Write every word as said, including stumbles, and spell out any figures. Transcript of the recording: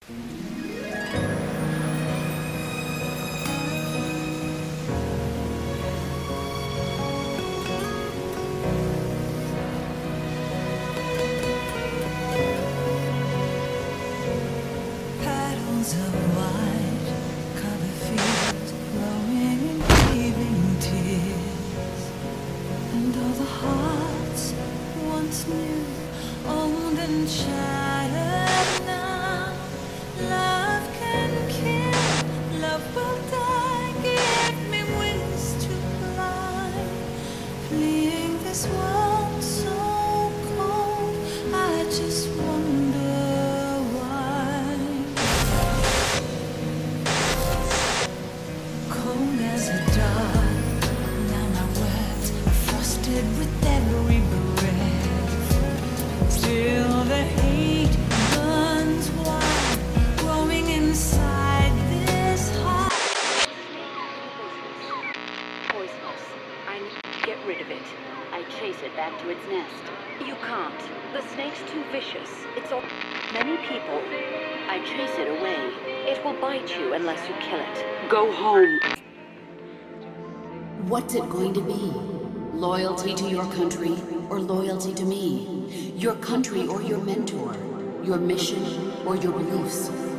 Petals of white cover fields, glowing and leaving tears. And all the hearts once new, old and shattered now. Love can kill, love will die. Give me wings to fly, fleeing this world so cold. I just wonder why. Cold as a dog, now my words are frosted with every breath. Still the hate burns wide, growing inside this heart. Poisonous. I need to get rid of it. I chase it back to its nest. You can't. The snake's too vicious. It's all... Many people. I chase it away. It will bite you unless you kill it. Go home. What's it going to be? Loyalty to your country or loyalty to me? Your country or your mentor? Your mission or your beliefs?